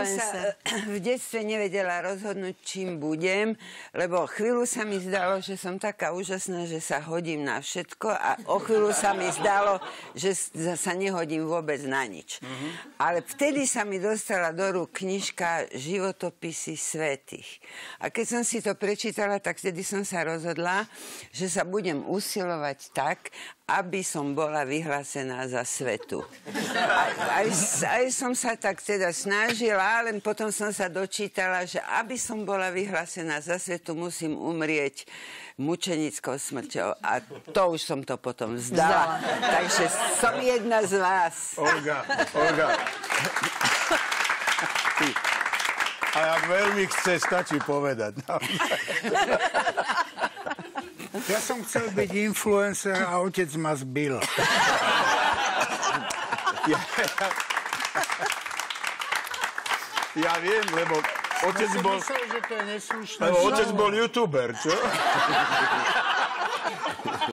sa v detstve nevedela rozhodnúť, čím budem, lebo chvíľu sa mi zdalo, že som taká úžasná, že sa hodím na všetko a o chvíľu sa mi zdalo, že sa nehodím vôbec na nič. Ale vtedy sa mi dostala do rúk knižka Životopisy svätých. A keď som si to prečítala, tak vtedy som sa rozhodla, že sa budem usilovať tak, aby som bola vyhlásená za svetu. Aj som sa tak teda snažila, len potom som sa dočítala, že aby som bola vyhlásená za svetu, musím umrieť mučenickou smrťou. A to už som to potom vzdala. Takže som jedna z vás. Olga. A ak veľmi chce, stačí povedať. Ja som chcel byť influencer a otec ma zbil. Ja viem, lebo otec bol... Myslel, že to je neslušné. Lebo otec bol youtuber, čo?